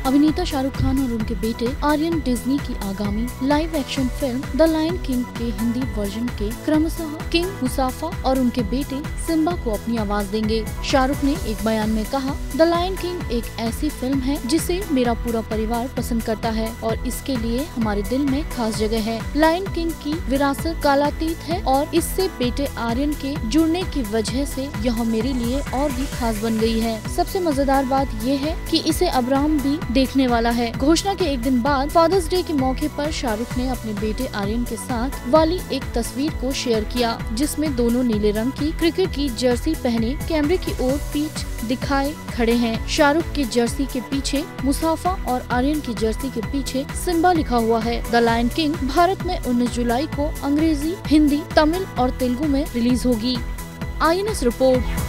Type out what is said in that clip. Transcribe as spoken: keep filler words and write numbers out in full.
अभिनेता शाहरुख खान और उनके बेटे आर्यन डिज्नी की आगामी live action film the lion king के हिंदी वर्जन के क्रमशः किंग मुसाफा और उनके बेटे सिम्बा को अपनी आवाज देंगे। शाहरुख ने एक बयान में कहा, द लायन किंग एक ऐसी फिल्म है जिसे मेरा पूरा परिवार पसंद करता है और इसके लिए हमारे दिल में खास जगह है। लायन किंग की विरासत कालातीत है और इससे बेटे आर्यन के जुड़ने की वजह से यह मेरे लिए और भी खास बन गई है। सबसे मजेदार बात ये है कि इसे अब्राहम भी देखने वाला है। घोषणा के एक दिन बाद फादर्स डे के मौके पर शाहरुख ने अपने बेटे आर्यन के साथ वाली एक तस्वीर को शेयर किया, जिसमें दोनों नीले रंग की क्रिकेट की जर्सी पहने कैमरे की ओर पीठ दिखाए खड़े हैं। शाहरुख की जर्सी के पीछे मुसाफा और आर्यन की जर्सी के पीछे सिम्बा लिखा हुआ है। द लायन किंग भारत में उन्नीस जुलाई को अंग्रेजी, हिंदी, तमिल और तेलुगु में रिलीज होगी। I N S report.